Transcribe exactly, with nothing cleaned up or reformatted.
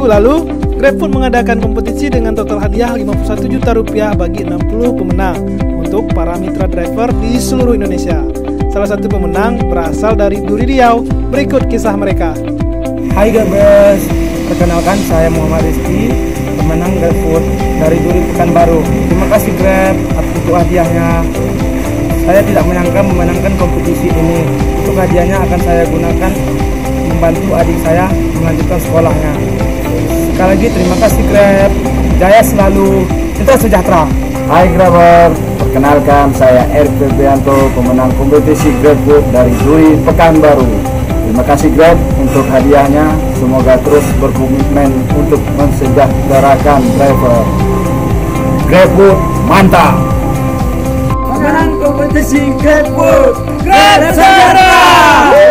lalu, GrabFood mengadakan kompetisi dengan total hadiah lima puluh satu juta rupiah bagi enam puluh pemenang untuk para mitra driver di seluruh Indonesia. Salah satu pemenang berasal dari Duri Riau. Berikut kisah mereka. Hai Gabers, perkenalkan saya Muhammad Rizky, pemenang GrabFood dari Duri Pekanbaru. Terima kasih Grab untuk hadiahnya. Saya tidak menyangka memenangkan kompetisi ini. Untuk hadiahnya akan saya gunakan membantu adik saya melanjutkan sekolahnya. Sekali lagi terima kasih Grab, jaya selalu, cinta sejahtera. Hai Grabber, perkenalkan saya Erik Febrianto, pemenang kompetisi GrabFood dari Duri Pekanbaru. Terima kasih Grab untuk hadiahnya, semoga terus berkomitmen untuk mensejahterakan driver. GrabFood mantap! Pemenang kompetisi GrabFood, Grab sejahtera!